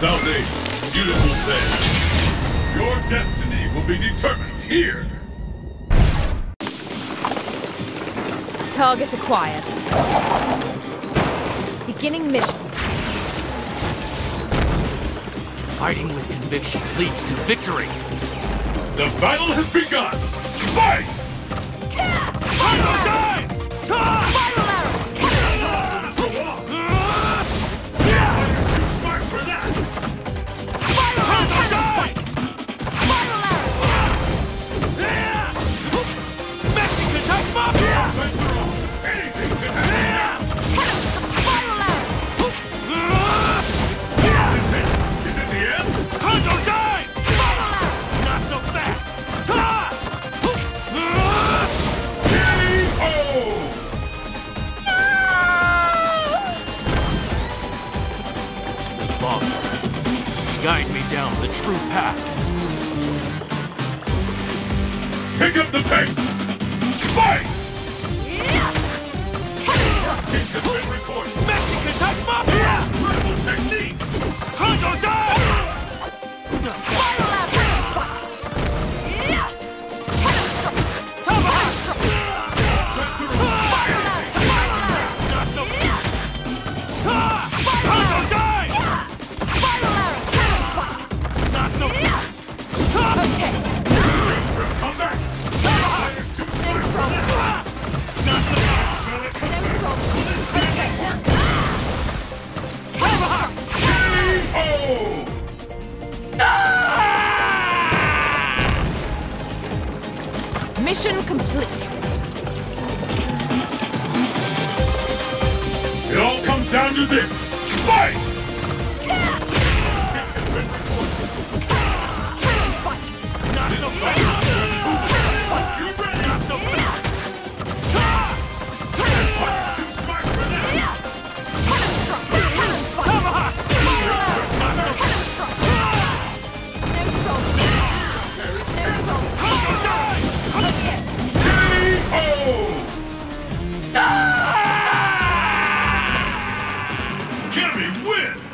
Salvation, beautiful thing. Your destiny will be determined here. Target acquired. Beginning mission. Fighting with conviction leads to victory. The battle has begun. Fight! Spiral arrow! Spiral arrow! Too smart for that. Spiral arrow! Cannon spike! Spiral arrow! Mexican touch mafia! Anything can happen. Cannon spike! Spiral arrow! Is it the end? Condor die! Spiral arrow! Not so fast! K.O. Father, guide me down the true path. Pick up the pace. Fight! Yeah! Cannon spike! It has been recorded. Mexican touch mafia! Triple technique. Condor die! Spiral arrow! Cannon spike! Yeah! Cannon strike! Cannon strike! Spiral arrow! Spiral arrow! Not so Yeah! Spiral Condor arrow! die! Yeah! Spiral arrow! Cannon spike! Not so Yeah! Okay. Come back. No problem. Not so No problem. Okay. Cannon strike! K.O. Mission complete. It all comes down to this. Fight! Cannon spike! Not so fast! You ready? Not so fast! Cannon spike! Too smart for that. Yeah! Cannon strike! Cannon spike! Tomahawk! Spiral arrow! Cannon strike! No problem. No problem. Spiral arrow! Okay. K.O. Kimmy wins!